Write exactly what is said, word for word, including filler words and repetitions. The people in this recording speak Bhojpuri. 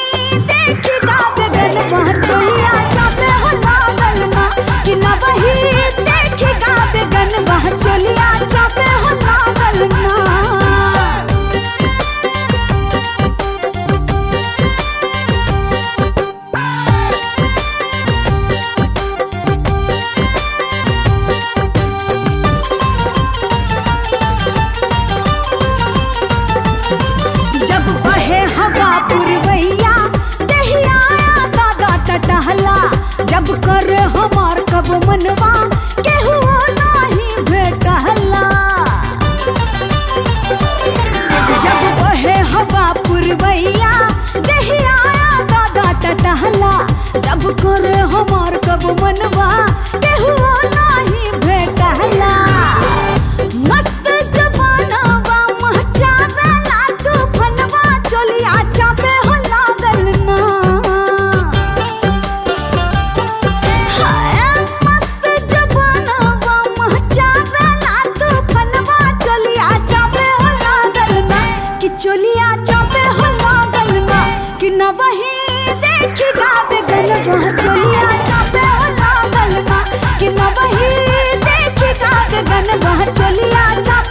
देखी गावे गनवा चोलिया चापे हो लागल ना कि न वही देखी गावे गनवा चोलिया चापे हो लागल ना। जब बहे हवा पुरवैया दहिया दादा टटहला जब कर हमार कब मनवा केहू नाही भेटहला। जब बहे हवा पुरवैया दहिया दादा टटहला जब कर हमार कब मनवा केहू नाही भेटहला। मस्त जवानवा महचावेला तूफानवा चोलिया चापे हो लागल ना। हाय मस्त जवानवा महचावेला तूफानवा चोलिया चापे हो लागल ना कि चोलिया चापे हो लागल ना कि न वही देखी गावे गनवा चोलिया चापे हो लागल ना कि न वही देखी गावे गनवा चोलिया चापे